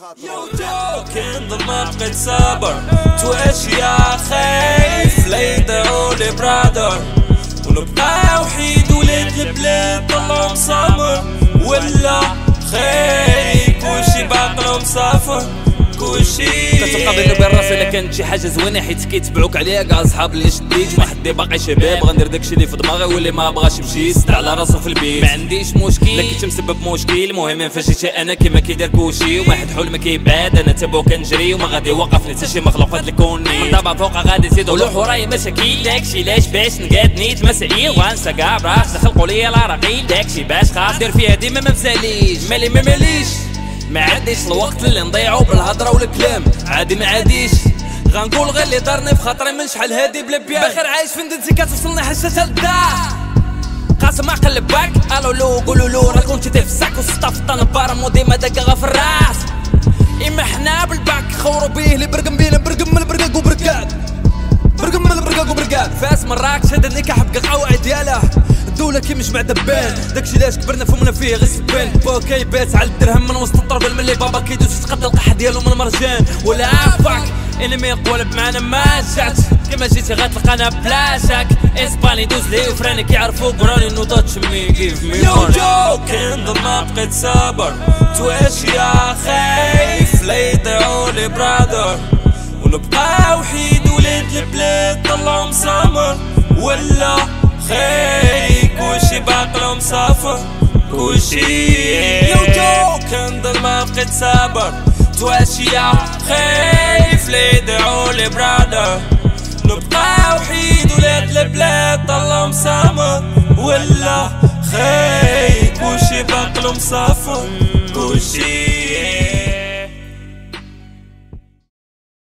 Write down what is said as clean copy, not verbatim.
كنضل ما بقيت صابر تواش يا خايف لا يدعولي برادر ونبقى وحيد ولاد البلاد طلعو مصابر ولا خايف كلشي باقلو مسافر كلشي كتبقى بيني وبين راسي الا كانت شي حاجه زوينه حيت كيتبعوك عليها كاع صحاب اللي شديت واحد اللي باقي شباب غندير داكشي اللي في دماغي واللي ما بغاش يمشي يسد على راسو في البيت ما عنديش مشكل الا كنت مسبب مشكل المهم فاش انا كيما كيدير كلشي وواحد حلم كيبعد انا تبعو كنجري وما غادي يوقفني حتى شي مخلوق فهاد الكون من دابا فوق غادي يزيدو لوح ورايا مشاكل داكشي لاش باش نقاد نيت مسائل وغنسى كاع براس خلقوا ليا العراقيل داكشي باش خاص دير فيها ديما ما مساليش مالي ما ماليش ما عاديش الوقت اللي نضيعو بالهضره والكلام عادي ما عاديش غنقول غير اللي دارني في خاطري من شحال هادي بلا بيان بخير عايش فين دنتي كتوصلني حشاشه للدار قاسم عقل باك الو لو قولوا له راه كنتي في الساك وصطفطان بارمو ديما دقا في الراس اما حنا بالباك خورو بيه اللي برقم بينا برقم من البرقاق وبرقاد برقم من البرقاق وبرقاد فاس مراكش هذا اللي كحب قواعد ديالها الدولة كي مجمع دبان داكشي لاش كبرنا فمنا فيه غير سبان بوكاي بات على الدرهم من وسط الطرب الملي بابا كيدوز يتقدى القحة ديالو من مرجان ولا عافاك انمي يقولب معانا ما جات كيما جيتي غتلقانا بلاشاك اسباني دوز لي وفراني كيعرفوك وراني نوضات شمي كيف مي يو جو كنضل ما بقيت صابر تواش يا خايف لا يدعولي برادر ونبقى وحيد ولاد البلاد طلعو مسامر ولا خايف كلشي باقلو مسافر كلشي يو جو كنضل ما بقيت صابر تواش يا خايف لا يدعولي برادر نبقى وحيد ولاد البلاد طلعو مسامر ولا خايف كلشي باقلو مسافر كلشي